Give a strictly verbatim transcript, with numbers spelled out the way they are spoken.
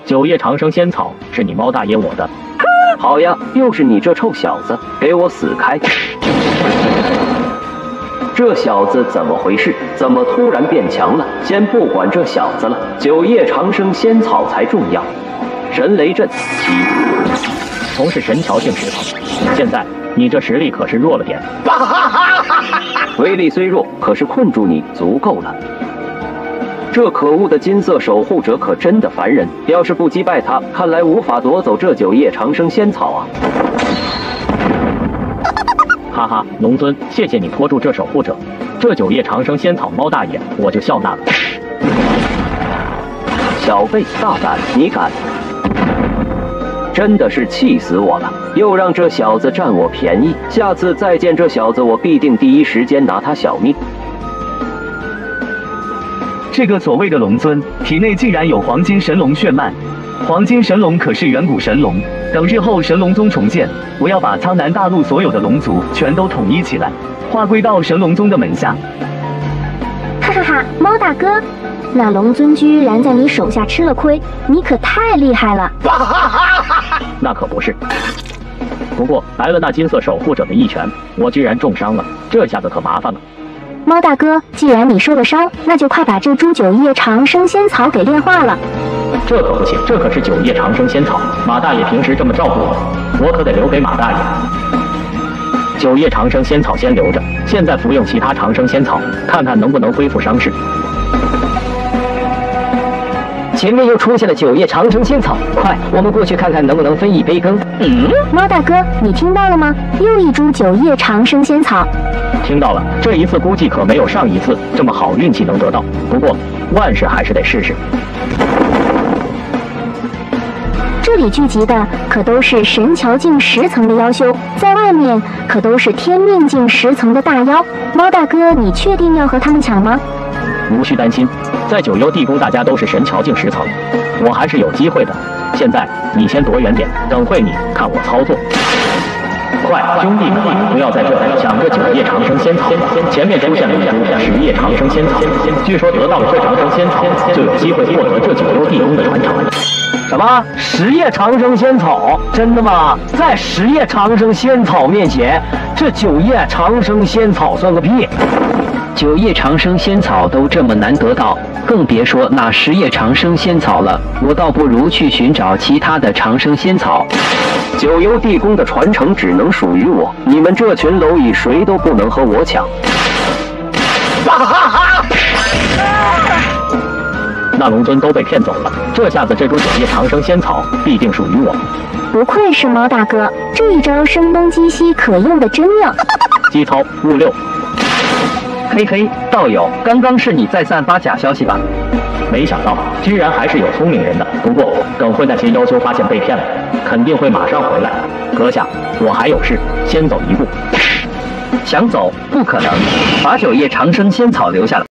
九叶长生仙草是你猫大爷我的。 好呀，又是你这臭小子，给我死开！这小子怎么回事？怎么突然变强了？先不管这小子了，九叶长生仙草才重要。神雷阵起， 从事神桥境石头，现在你这实力可是弱了点。 威力虽弱，可是困住你足够了。这可恶的金色守护者可真的烦人，要是不击败他，看来无法夺走这九叶长生仙草啊！ 哈哈，龙尊，谢谢你拖住这守护者，这九叶长生仙草猫大爷我就笑纳了。 小辈大胆，你敢！真的是气死我了，又让这小子占我便宜，下次再见这小子，我必定第一时间拿他小命。 这个所谓的龙尊体内竟然有黄金神龙血脉，黄金神龙可是远古神龙，等日后神龙宗重建，我要把苍南大陆所有的龙族全都统一起来，划归到神龙宗的门下。 哈哈哈，猫大哥，那龙尊居然在你手下吃了亏，你可太厉害了。 那可不是，不过来了那金色守护者的一拳，我居然重伤了，这下子可麻烦了。 猫大哥，既然你受了伤，那就快把这株九叶长生仙草给炼化了。 这可不行，这可是九叶长生仙草，马大爷平时这么照顾我，我可得留给马大爷。九叶长生仙草先留着，现在服用其他长生仙草，看看能不能恢复伤势。 前面又出现了九叶长生仙草，快，我们过去看看能不能分一杯羹。 嗯，猫大哥，你听到了吗？又一株九叶长生仙草。 听到了，这一次估计可没有上一次这么好运气能得到，不过万事还是得试试。 这里聚集的可都是神桥境十层的妖修，在外面可都是天命境十层的大妖。猫大哥，你确定要和他们抢吗？ 无需担心，在九幽地宫大家都是神桥境十层，我还是有机会的。现在你先躲远点，等会你看我操作。快，兄弟们，不要在这抢这九叶长生仙草！前面出现了一株十叶长生仙草，据说得到了这长生仙草，就有机会获得这九幽地宫的传承。 什么十叶长生仙草？真的吗？在十叶长生仙草面前，这九叶长生仙草算个屁！九叶长生仙草都这么难得到，更别说那十叶长生仙草了。我倒不如去寻找其他的长生仙草。 九幽地宫的传承只能属于我，你们这群蝼蚁谁都不能和我抢。 那龙尊都被骗走了，这下子这株九叶长生仙草必定属于我。 不愧是猫大哥，这一招声东击西可用的真妙。 机操物六。 嘿嘿，道友，刚刚是你在散发假消息吧？ 没想到居然还是有聪明人的，不过等会那些妖修发现被骗了，肯定会马上回来。阁下，我还有事，先走一步。 想走？不可能，把九叶长生仙草留下来。